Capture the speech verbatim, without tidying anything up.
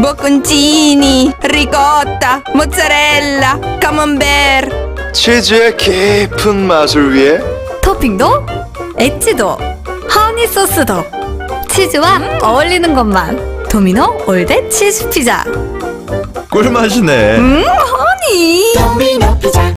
bocconcini, ricotta, mozzarella, camembert. 치즈의 깊은 맛을 위해 토핑도 엣지도 허니 소스도 치즈와 음. 어울리는 것만 도미노 올댓 치즈 피자. 꿀맛이네. 음 허니. 도미노 피자